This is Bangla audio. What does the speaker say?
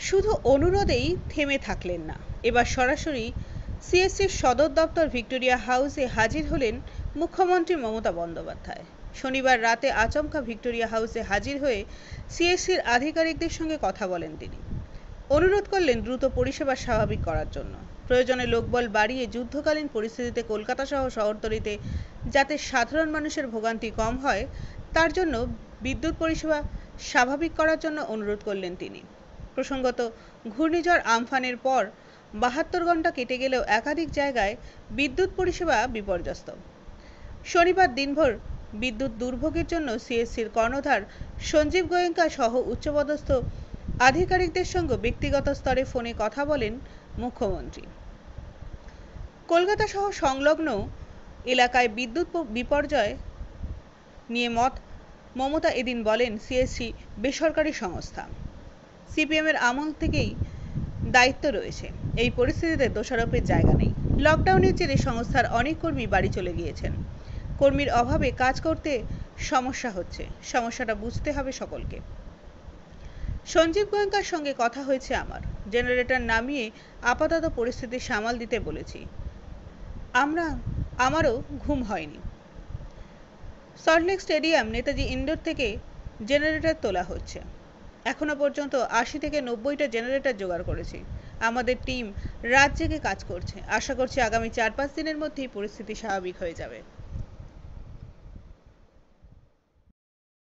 শুধু অনুরোধেই থেমে থাকলেন না, এবার সরাসরি সিএসসির সদর দপ্তর ভিক্টোরিয়া হাউসে হাজির হলেন মুখ্যমন্ত্রী মমতা বন্দ্যোপাধ্যায়। শনিবার রাতে আচমকা ভিক্টোরিয়া হাউসে হাজির হয়ে সিএসসির আধিকারিকদের সঙ্গে কথা বলেন তিনি। অনুরোধ করলেন দ্রুত পরিষেবা স্বাভাবিক করার জন্য, প্রয়োজনে লোকবল বাড়িয়ে যুদ্ধকালীন পরিস্থিতিতে কলকাতা সহ শহরতলিতে যাতে সাধারণ মানুষের ভোগান্তি কম হয় তার জন্য বিদ্যুৎ পরিষেবা স্বাভাবিক করার জন্য অনুরোধ করলেন তিনি। প্রসঙ্গত, ঘূর্ণিঝড় আমফানের পর ৭২ ঘন্টা কেটে গেলেও একাধিক জায়গায় বিদ্যুৎ পরিষেবা বিপর্যস্ত। শনিবার দিনভর বিদ্যুৎ দুর্ভোগের জন্য সিএসসির কর্ণধার সঞ্জীব গোয়েঙ্কা সহ উচ্চপদস্থ আধিকারিকদের সঙ্গে ব্যক্তিগত স্তরে ফোনে কথা বলেন মুখ্যমন্ত্রী। কলকাতা সহ সংলগ্ন এলাকায় বিদ্যুৎ বিপর্যয় নিয়ে মমতা এদিন বলেন, সিএসসি বেসরকারি সংস্থা, সিপিএমের আমল থেকেই দায়িত্ব রয়েছে। এই পরিস্থিতিতে দোষারোপের জায়গা নেই। লকডাউনের জেরে সংস্থার অনেক কর্মী বাড়ি চলে গিয়েছেন। কর্মীর অভাবে কাজ করতে সমস্যা হচ্ছে, সমস্যাটা বুঝতে হবে সকলকে। সঞ্জীব গোয়েঙ্কার সঙ্গে কথা হয়েছে আমার, জেনারেটর নামিয়ে আপাতত পরিস্থিতি সামাল দিতে বলেছি। আমারও ঘুম হয়নি। সল্টলেক স্টেডিয়াম, নেতাজি ইন্ডোর থেকে জেনারেটর তোলা হচ্ছে। এখনো পর্যন্ত ৮০ থেকে ৯০টা জেনারেটর জোগাড় করেছি। আমাদের টিম রাত জেগে কাজ করছে। আশা করছি আগামী ৪-৫ দিনের মধ্যেই পরিস্থিতি স্বাভাবিক হয়ে যাবে।